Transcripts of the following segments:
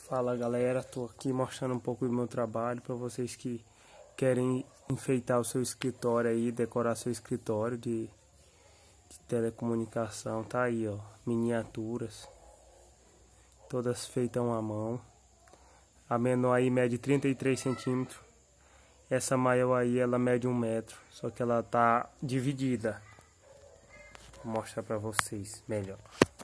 Fala galera, tô aqui mostrando um pouco do meu trabalho para vocês que querem enfeitar o seu escritório aí, decorar seu escritório de telecomunicação. Tá aí, ó, miniaturas, todas feitas à mão. A menor aí mede 33 centímetros. Essa maior aí ela mede 1 metro, só que ela tá dividida. Vou mostrar para vocês melhor.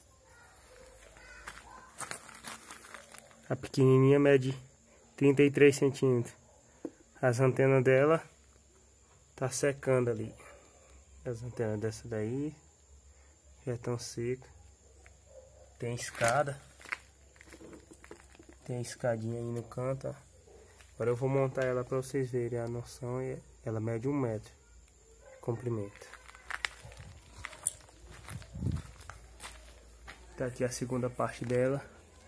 A pequenininha mede 33 centímetros. As antenas dela tá secando ali. As antenas dessa daí já estão secas. Tem escada. Tem a escadinha aí no canto, ó. Agora eu vou montar ela para vocês verem a noção. Ela mede 1 metro de comprimento. Tá aqui a segunda parte dela.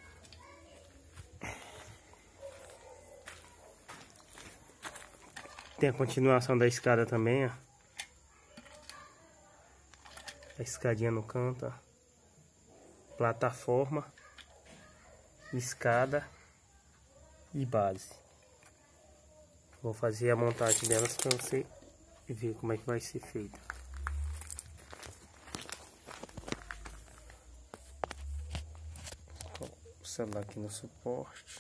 Tem a continuação da escada também, ó. A escadinha no canto, ó. Plataforma, escada e base. Vou fazer a montagem delas para você ver como é que vai ser feita. O celular aqui no suporte.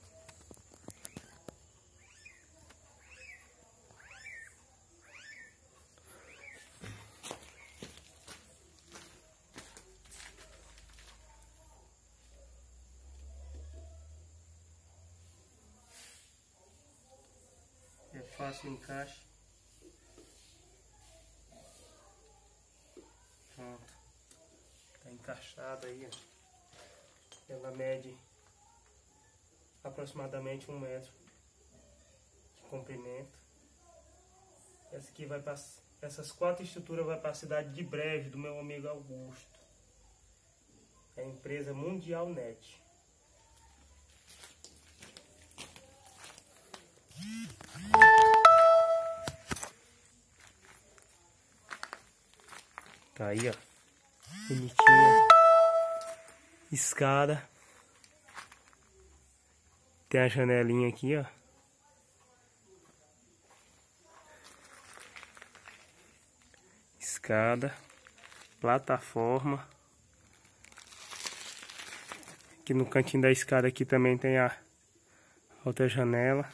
É fácil o encaixe. Pronto. Tá encaixada aí, ó. Ela mede aproximadamente 1 metro de comprimento. Essa aqui vai para essas 4 estruturas vai para a cidade de Brejo, do meu amigo Augusto. É a empresa Mundial Net. Tá aí, ó, bonitinha. Escada. Tem a janelinha aqui, ó. Escada. Plataforma. Aqui no cantinho da escada aqui também tem a outra janela.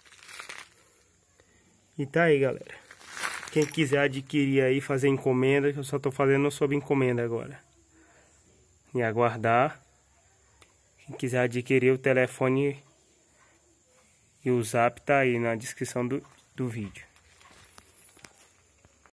E tá aí, galera. Quem quiser adquirir aí, fazer encomenda, eu só tô fazendo sob encomenda agora. E aguardar. Quem quiser adquirir, o telefone e o zap tá aí na descrição do vídeo.